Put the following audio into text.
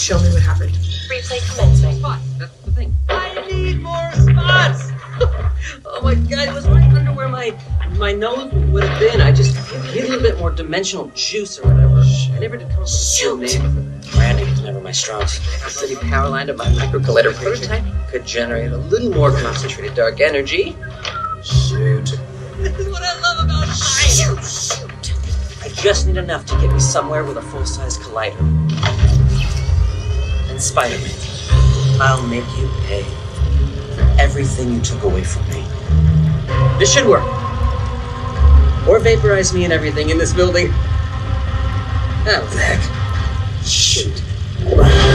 Show me what happened. Replay commencing. Spot. That's the thing. I need more spots! Oh my god, it was right under where my nose would have been. I just need a little bit more dimensional juice or whatever. I never did come up with a good name for that. Branding is never my strong suit. The city power line of my micro collider prototype could generate a little more concentrated dark energy. Shoot. This is what I love about science. Shoot. I just need enough to get me somewhere with a full-size collider. And Spider-Man, I'll make you pay for everything you took away from me. This should work. Or vaporize me and everything in this building. Oh, the heck. Shoot.